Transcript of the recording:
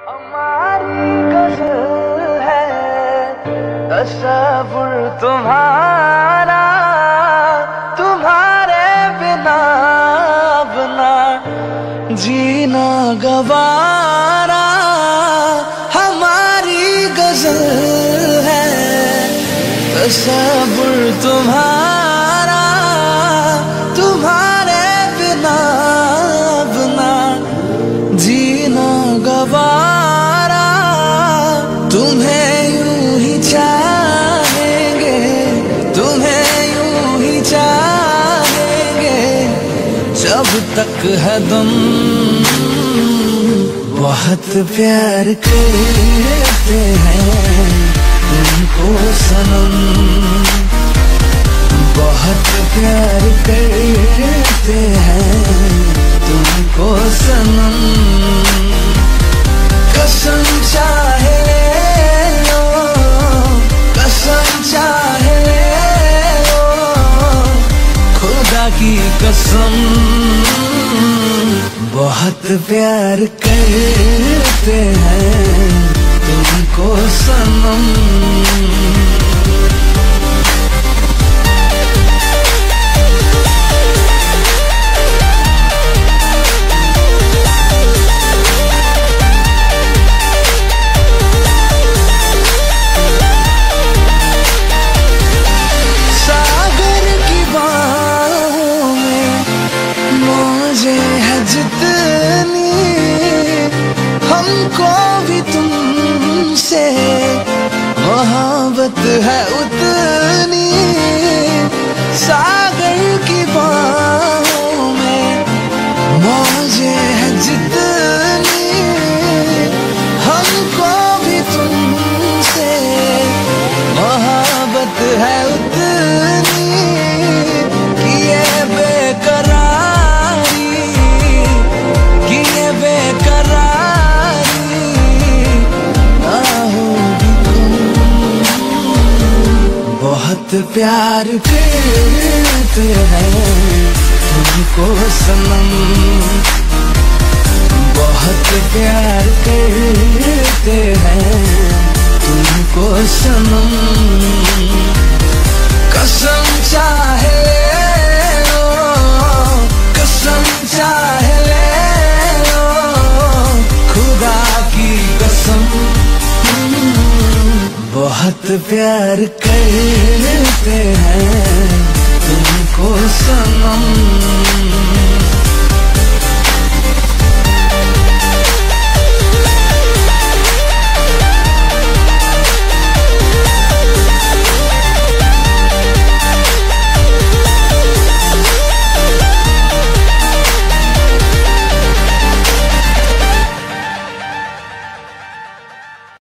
हमारी गज़ल है तसव्वुर तुम्हारा, तुम्हारे बिना अपना जीना गवारा। हमारी गज़ल है तसव्वुर तुम्हारा, तुम्हारे बिना अपना जीना गवारा। तुम्हें यूं ही चाहेंगे, तुम्हें यूं ही चाहेंगे जब तक है दम। बहुत प्यार करते हैं तुमको सनम, बहुत प्यार करते हैं तुमको सनम। कसम चाहे लो, कसम चाहे लो, खुदा की कसम। बहुत प्यार करते हैं तुमको सनम। जितनी हमको भी तुमसे मोहब्बत है उतनी, सागर की बाहों में मौजें हैं जितनी। हमको भी तुमसे मोहब्बत है उतनी, किए बहुत प्यार करते हैं तुमको सनम, बहुत प्यार करते हैं तुमको सनम। कसम चाहे लो, कसम चाहे लो, खुदा की कसम। बहुत प्यार करते हैं तुमको सनम।